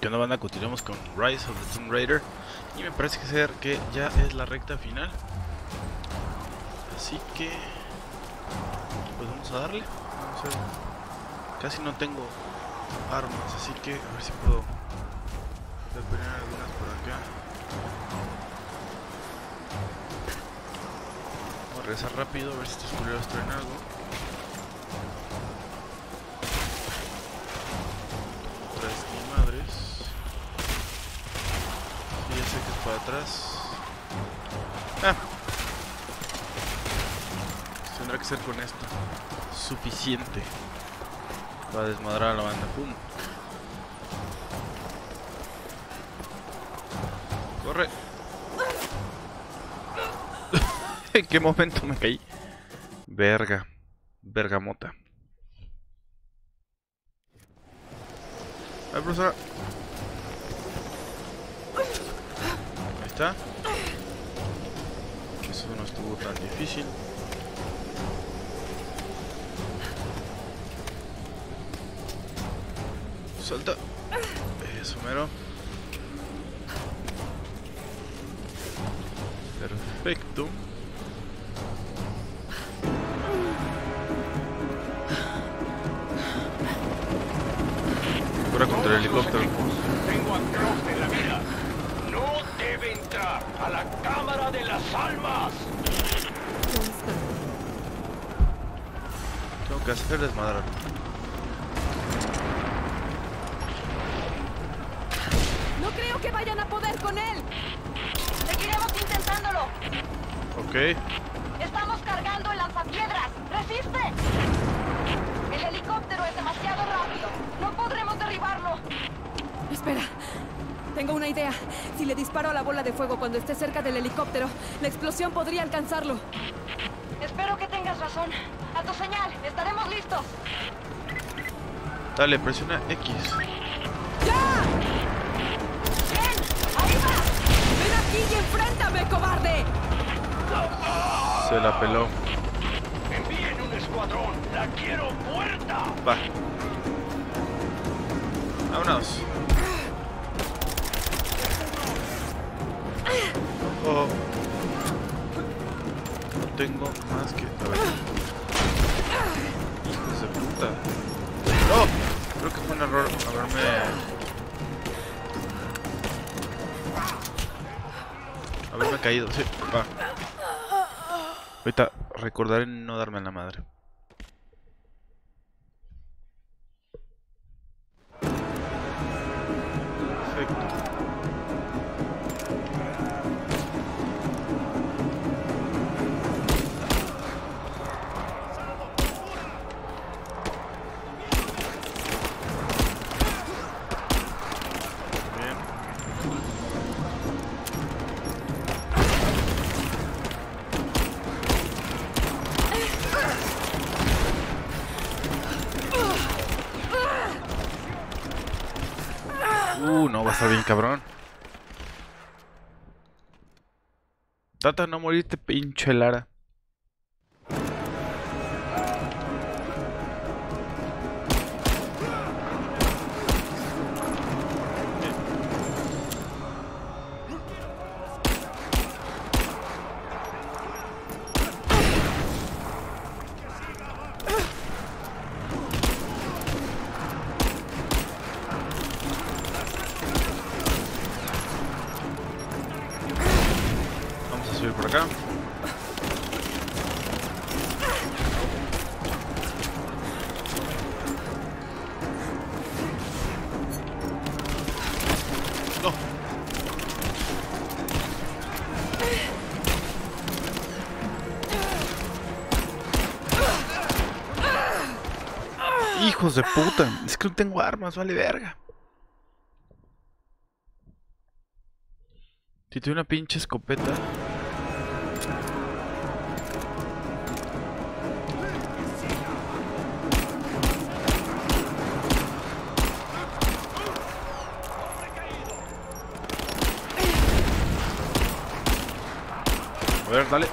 ¿Qué onda, banda? Continuamos con Rise of the Tomb Raider. Y me parece que ya es la recta final. Así que pues vamos a darle. Vamos a ver. Casi no tengo armas, así que a ver si puedo poner algunas por acá. Vamos a regresar rápido a ver si estos culeros traen algo. Otras ni madres. Sí, ya sé que es para atrás. Tendrá que ser con esto suficiente para desmadrar a la banda. ¡Pum! ¡Corre! ¿En qué momento me caí? Verga. Bergamota. ¡Ay, profesora! Ahí está. Eso no estuvo tan difícil. Salta. Eso mero. Perfecto. Ahora contra el helicóptero. Tengo a Croft en la mira. No debe entrar a la cámara de las almas. Tengo que hacer desmadrar. No creo que vayan a poder con él. Seguiremos intentándolo. Ok. Estamos cargando el lanzapiedras. ¡Resiste! El helicóptero es demasiado rápido. No podremos derribarlo. Espera. Tengo una idea. Si le disparo a la bola de fuego cuando esté cerca del helicóptero, la explosión podría alcanzarlo. Espero que tengas razón. A tu señal. Estaremos listos. Dale, presiona X. ¡Ya! ¡Ven! ¡Ahí va! ¡Ven aquí y enfréntame, cobarde! Se la peló. Envíen un escuadrón. La quiero muerta. Va. Vámonos. Oh. No tengo más que... A ver. Hijos de puta. ¡No! Creo que fue un error haberme caído. Sí, va. Ahorita recordaré no darme en la madre. Perfecto. No, va a estar bien cabrón. Trata de no morirte, pinche Lara. Por acá. No. Hijos de puta. Es que no tengo armas, vale verga. Si tuve una pinche escopeta. A ver, dale.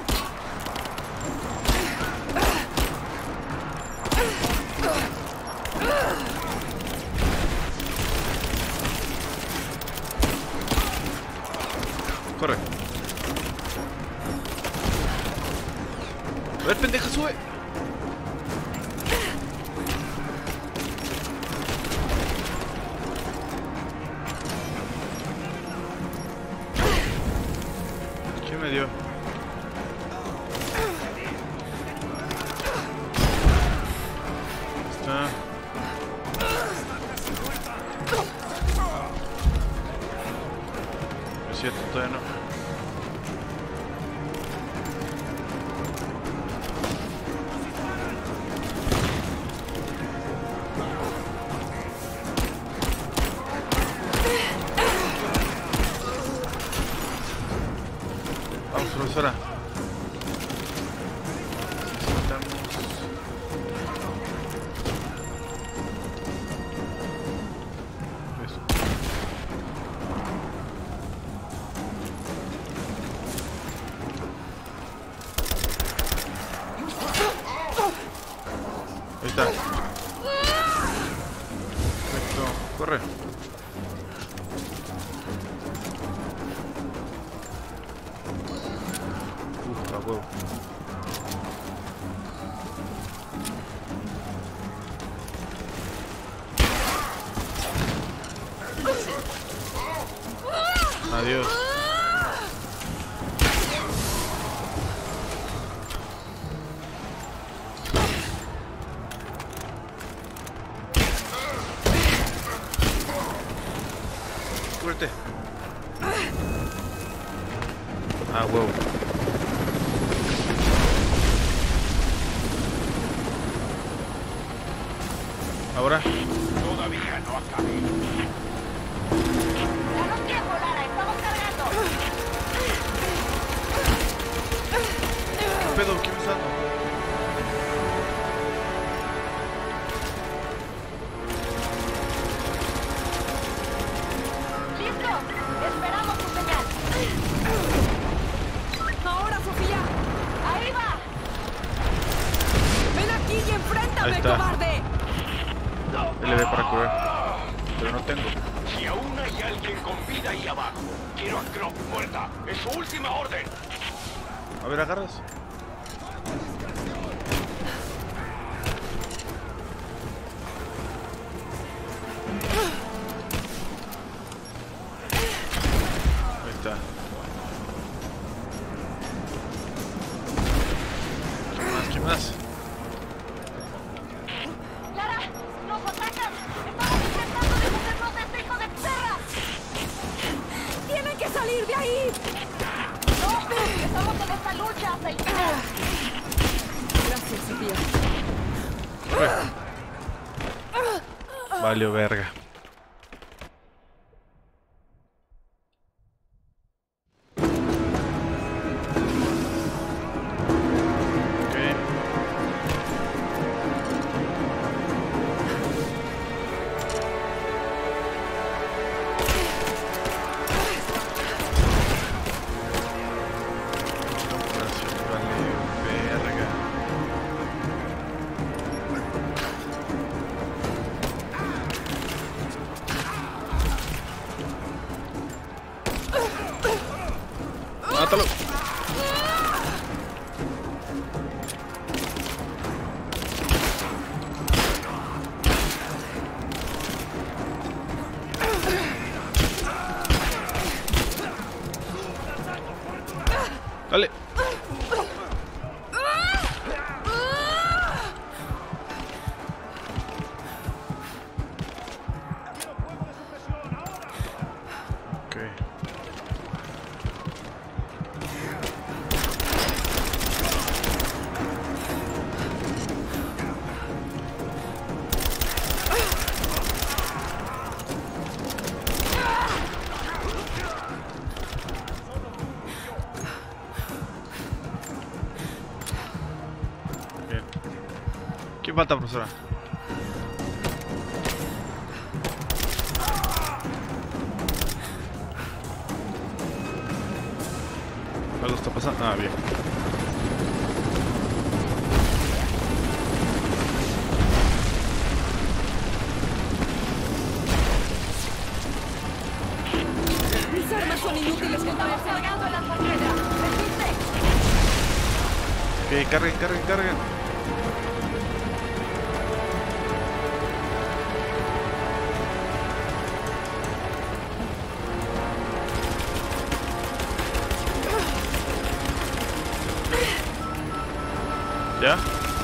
Corre. A ver, pendeja, sube. ¿Qué me dio? Está. Es cierto, todavía no. Vamos, profesora. Necesitamos... Eso. Ahí está. Perfecto. Corre. A huevo. Adiós. Cúbrete. Ah, huevo. Ahora. Todavía no acabé. Danos tiempo, Lara. Estamos cargando. ¿Qué pedo? ¿Qué me está dando? ¡Listo! Esperamos tu señal. ¡Ahora, Sofía! ¡Ahí va! ¡Ven aquí y enfréntame, Ahí está. cobarde! LB para curar. Pero no tengo. Si aún hay alguien con vida ahí abajo, quiero a Croft muerta. Es su última orden. A ver, agarras. Ahí está. ¿Qué más? ¿Qué más? ¡Lara! ¡Nos atacan! ¡Estamos intentando deshacernos de este hijo de perra! ¡Tienen que salir de ahí! ¡No! ¡Estamos en esta lucha hasta el final! Gracias, Sofía. Valió verga. Ok. Operación vale verga. ¡Mátalo! Dale. Ok. Bien. ¿Quién falta, profesora? Algo está pasando. Ah, bien. Mis armas son Son inútiles que estamos cargando el lanzapiedras. ¡Resiste! Ok, carguen. ¿Ya?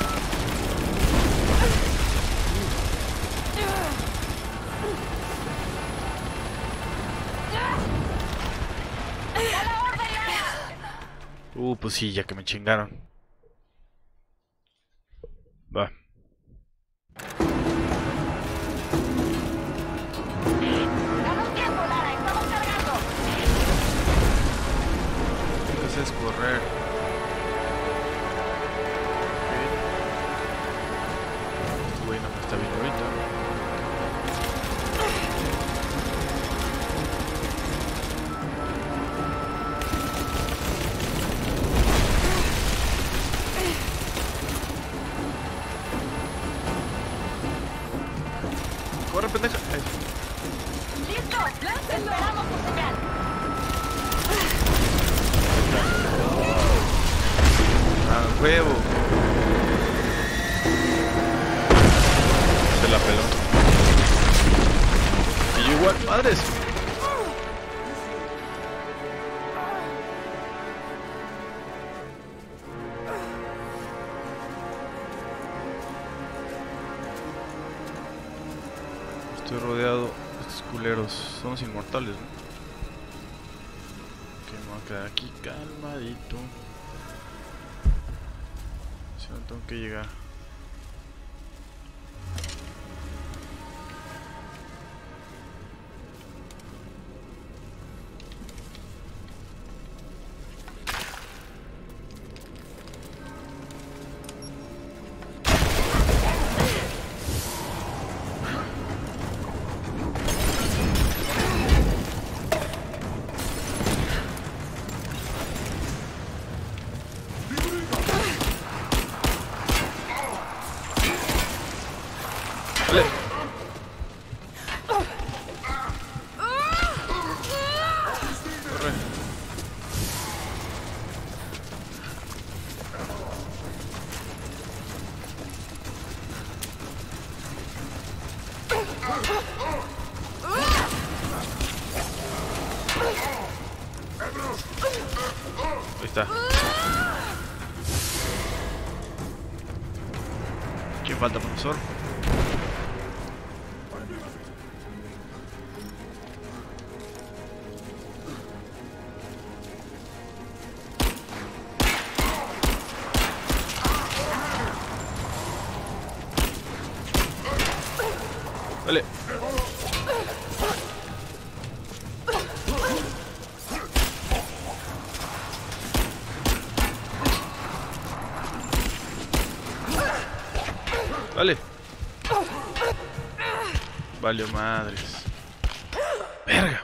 Pues sí, ya que me chingaron. Va. Danos tiempo, Lara. Estamos cargando. Lo que haces es correr. Este güey no me está viendo ahorita. Corre, pendeja. Ahí. ¡Listo! Esperamos tu señal. Ah, huevo. Se la peló. Y yo igual, madres. Estoy rodeado de estos culeros. Son los inmortales, ¿no? Ok, me voy a quedar aquí calmadito. Si no tengo que llegar. Vale. Corre. Ahí está. ¿Quién falta, profesor? Vale. Vale. Valió madres. Verga.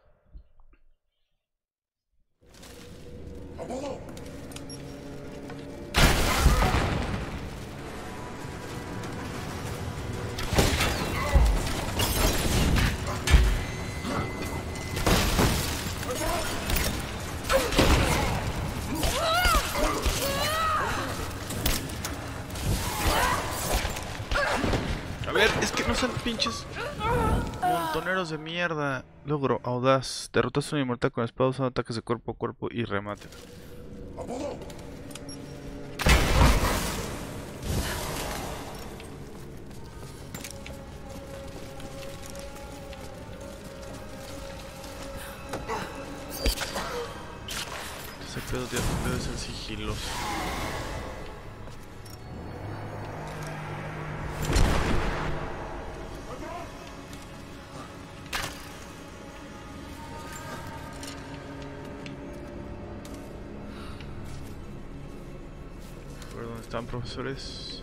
A ver, es que no son pinches montoneros de mierda. Logro audaz. Derrotaste a un inmortal con espada usando ataques de cuerpo a cuerpo y remate. Ese pedo debe ser sigiloso. ¿Dónde están, profesores?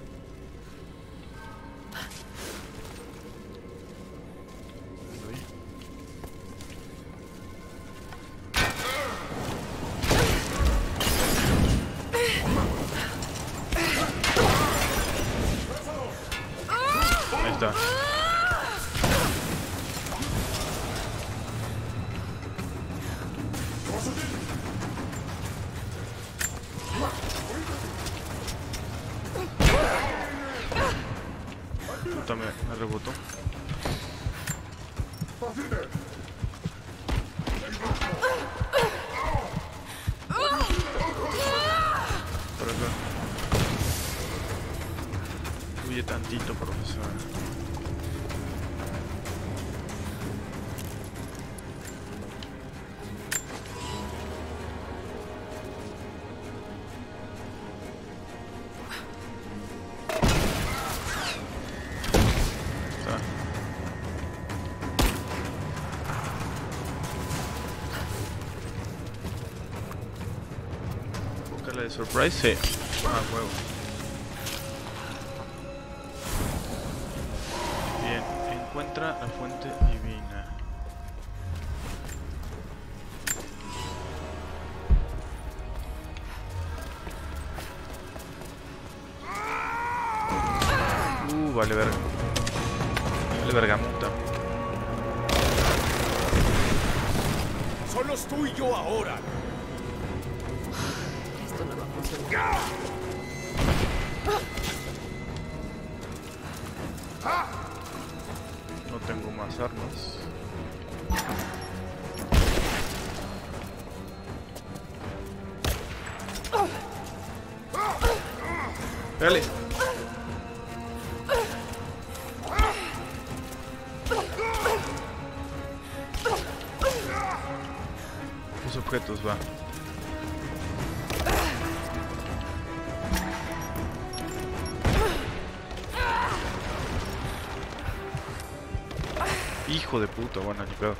Ahí está. Por acá. Huye tantito, profesor. La de surprise, sí. Ah, huevo. Bien, encuentra la fuente divina. Vale verga. Vale vergamuta. Solo es tú y yo ahora. No tengo más armas. Dale. Los objetos, va. Hijo de puta, bueno, ni pedo.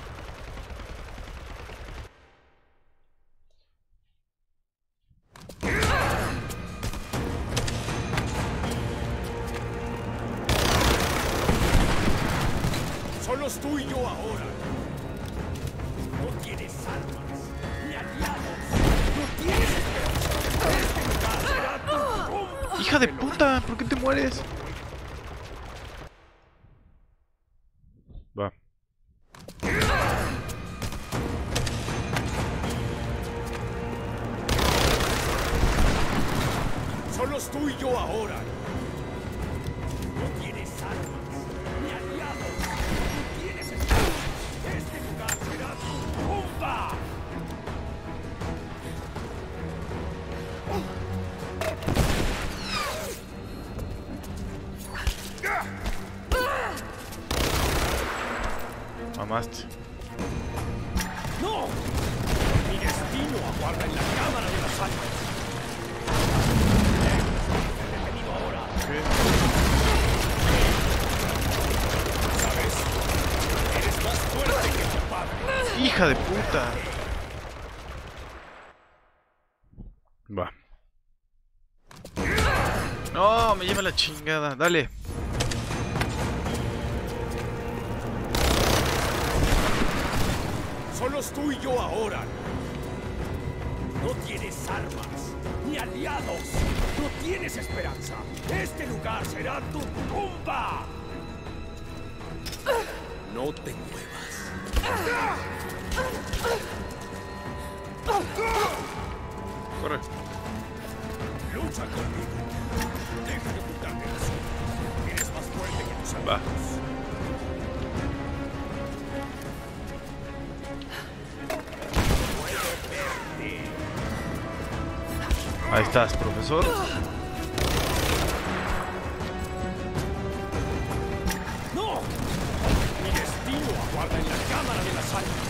Solo es tú y yo ahora. No tienes armas ni aliados. No tienes esperanza. Este lugar será tu tumba. Hija de puta, ¿por qué te mueres? Va. Solo es tú y yo ahora. No tienes armas ni aliados. No tienes esperanza. Este lugar será tu tumba. Mamaste. ¡No! Mi destino aguarda en la cámara de las almas. Detenido ahora. ¿Qué? ¿Sabes? Eres más fuerte que tu padre. Hija de puta. Va. No, me lleva la chingada. Dale. Solo es tú y yo ahora. No tienes armas ni aliados. No tienes esperanza. Este lugar será tu tumba. No te muevas. Corre. Lucha conmigo. Deja de ocultarte los ojos. Eres más fuerte que tus amigos. Va. Ahí estás, profesor. ¡No! Mi destino aguarda en la cámara de las almas.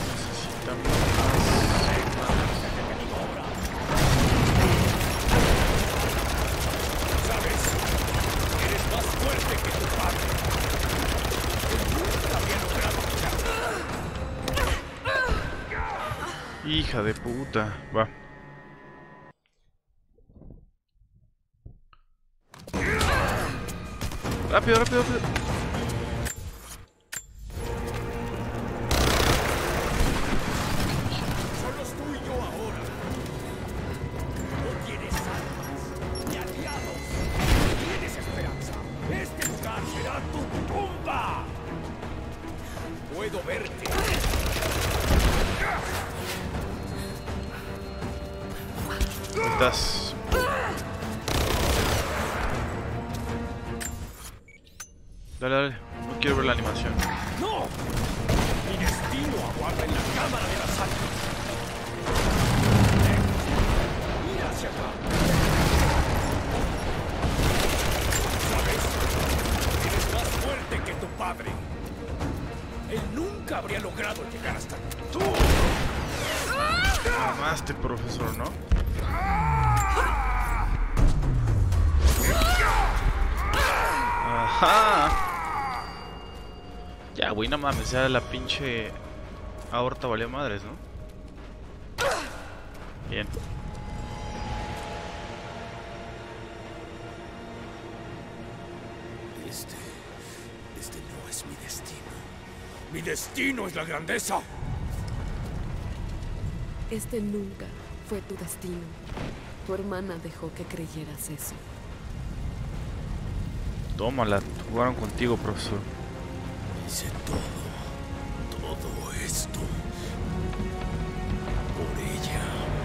¿Sabes? Eres más fuerte que tu padre. Nunca había logrado. Hija de puta. Va. Rápido, rápido, rápido. Solo es tú y yo ahora. No tienes armas ni aliados. No tienes esperanza. Este lugar será tu tumba. Puedo verte. Ahí estás. Dale, dale. No quiero ver la animación. ¡No! destino aguarda en la cámara de las almas. Mira hacia acá. ¿Sabes? Eres más fuerte que tu padre. Él nunca habría logrado llegar hasta tú. Mamaste, profesor, ¿no? Ajá. Ya, güey, no mames, ya la pinche aorta valió madres, ¿no? Bien. Este no es mi destino. Mi destino es la grandeza. Este nunca fue tu destino. Tu hermana dejó que creyeras eso. Tómala, jugaron contigo, profesor. Hice todo esto por ella.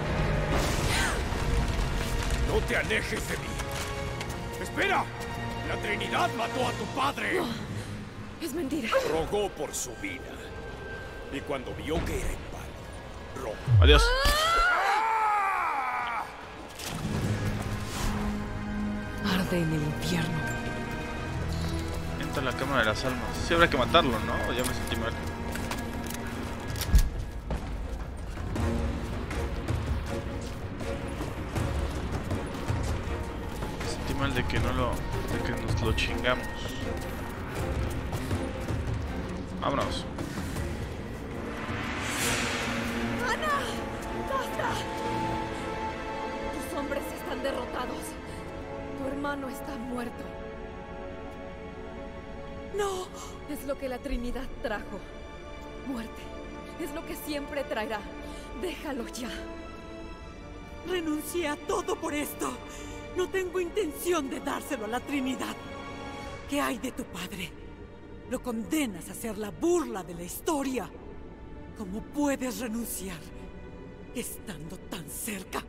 No te alejes de mí. ¡Espera! La Trinidad mató a tu padre. No, es mentira. Rogó por su vida. Y cuando vio que era inválido, rogó. Adiós. Arde en el infierno. Entra en la cámara de las almas. Sí, habrá que matarlo, ¿no? O ya me sentí mal. Me sentí mal de que no lo... de que nos lo chingamos. Vámonos. ¡Ana! ¡Basta! Tus hombres están derrotados. Tu hermano está muerto. ¡No! Es lo que la Trinidad trajo. Muerte. Es lo que siempre traerá. Déjalo ya. Renuncié a todo por esto. No tengo intención de dárselo a la Trinidad. ¿Qué hay de tu padre? Lo condenas a ser la burla de la historia. ¿Cómo puedes renunciar estando tan cerca?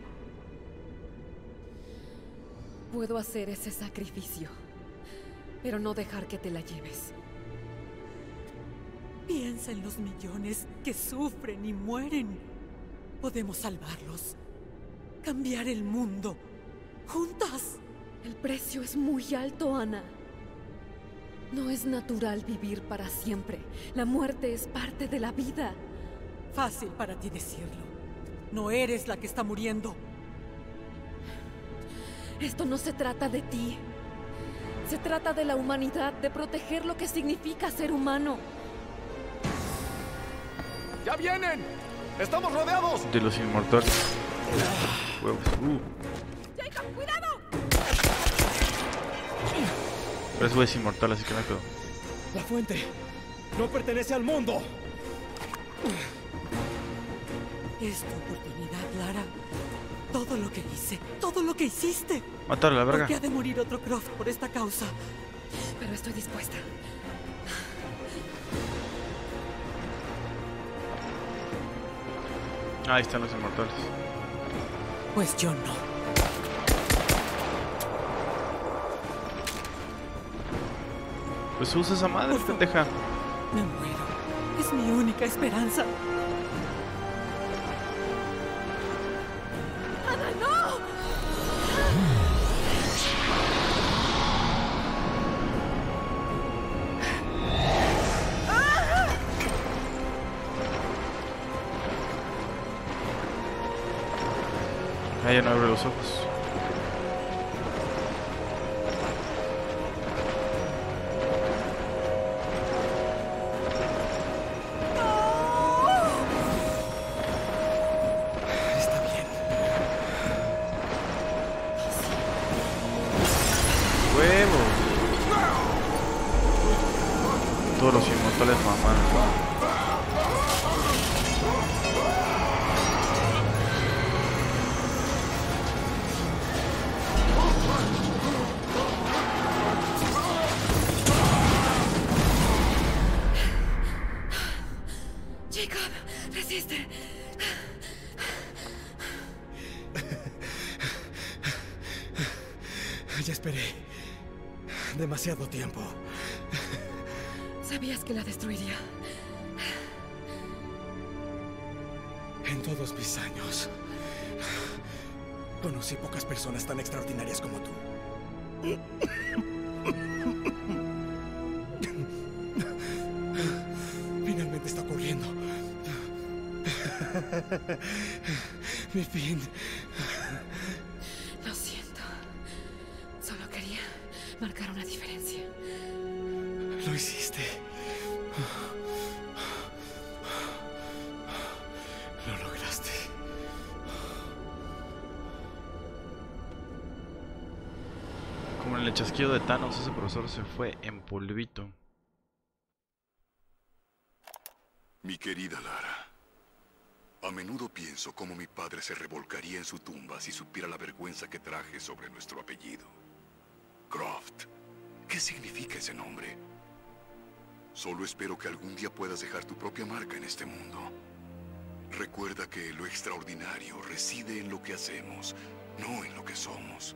Puedo hacer ese sacrificio, pero no dejar que te la lleves. Piensa en los millones que sufren y mueren. Podemos salvarlos. Cambiar el mundo. Juntas. El precio es muy alto, Ana. No es natural vivir para siempre. La muerte es parte de la vida. Fácil para ti decirlo. No eres la que está muriendo. Esto no se trata de ti. Se trata de la humanidad, de proteger lo que significa ser humano. ¡Ya vienen! ¡Estamos rodeados! De los inmortales. Huevos. ¡Jacob, cuidado! Pero ese güey es inmortal, así que me quedo. La fuente no pertenece al mundo. Es tu oportunidad, Lara. Todo lo que hice, todo lo que hiciste. Matarlo, la verga. ¿Por qué ha de morir otro Croft por esta causa? Pero estoy dispuesta. Ahí están los inmortales. Pues yo no. Pues usa esa madre, Por favor. pendeja. Me muero. Es mi única esperanza. ¡Ana, no! Ah, ya no abre los ojos. Está bien. ¡Huevos! Todos los inmortales mamán. Jacob, resiste. Ya esperé demasiado tiempo. Sabías que la destruiría. En todos mis años, conocí pocas personas tan extraordinarias como tú. Finalmente está ocurriendo. Mi fin. Lo siento. Solo quería marcar una diferencia. Lo hiciste. Lo lograste. Como en el chasquido de Thanos, ese profesor se fue en polvito. Mi querida Lara, a menudo pienso cómo mi padre se revolcaría en su tumba si supiera la vergüenza que traje sobre nuestro apellido. Croft. ¿Qué significa ese nombre? Solo espero que algún día puedas dejar tu propia marca en este mundo. Recuerda que lo extraordinario reside en lo que hacemos, no en lo que somos.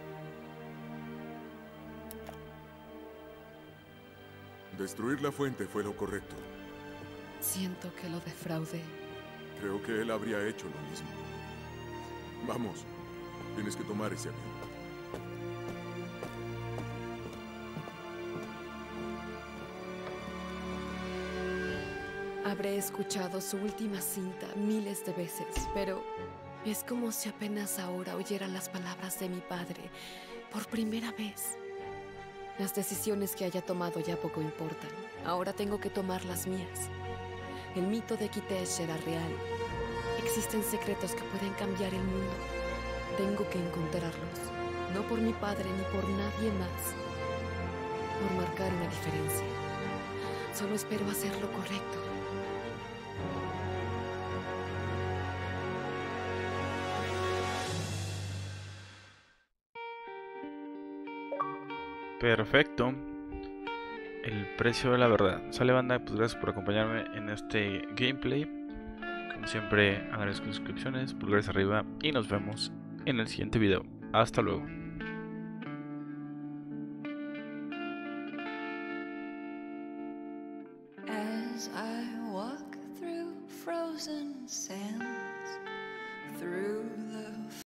Destruir la fuente fue lo correcto. Siento que lo defraudé. Creo que él habría hecho lo mismo. Vamos, tienes que tomar ese avión. Habré escuchado su última cinta miles de veces, pero es como si apenas ahora oyera las palabras de mi padre por primera vez. Las decisiones que haya tomado ya poco importan. Ahora tengo que tomar las mías. El mito de Kitesh era real. Existen secretos que pueden cambiar el mundo. Tengo que encontrarlos. No por mi padre ni por nadie más. Por marcar una diferencia. Solo espero hacer lo correcto. Perfecto. El precio de la verdad. Sale, banda, pues gracias por acompañarme en este gameplay. Como siempre, agradezco suscripciones, pulgares arriba y nos vemos en el siguiente video. Hasta luego.